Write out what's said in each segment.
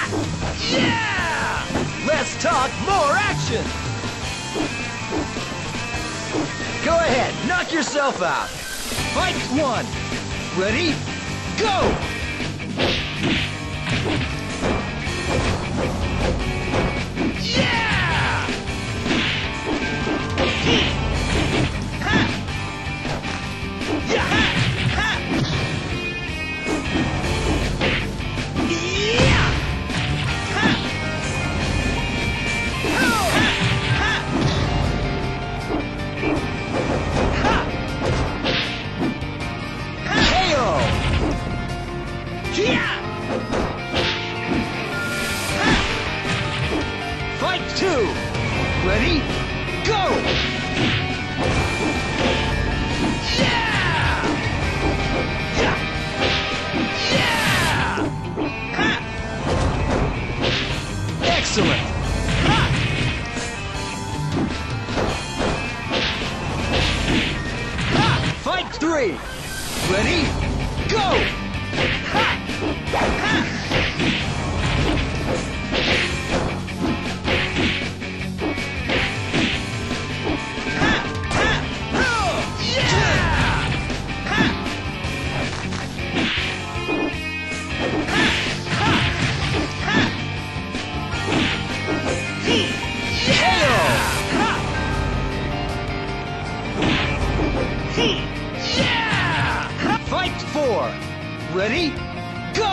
Yeah! Less talk, more action! Go ahead, knock yourself out. Fight one. Ready? Go! Yeah! Ha! Yeah! Ha! Yeah! Ha! Ho! Ha! Ha! KO! Yeah! Fight two! Ready? Go! Yeah! Yeah! Yeah! Ha! Excellent! Ha! Ha! Fight three! Ready? Go! Ha! Ha! Yeah! Fight four. Ready? Go!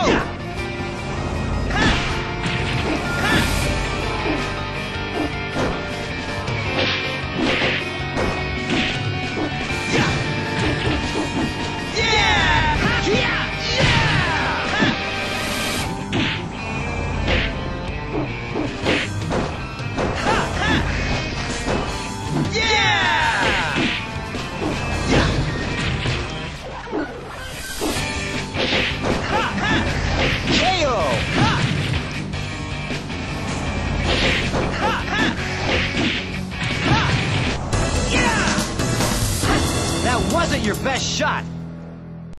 That wasn't your best shot.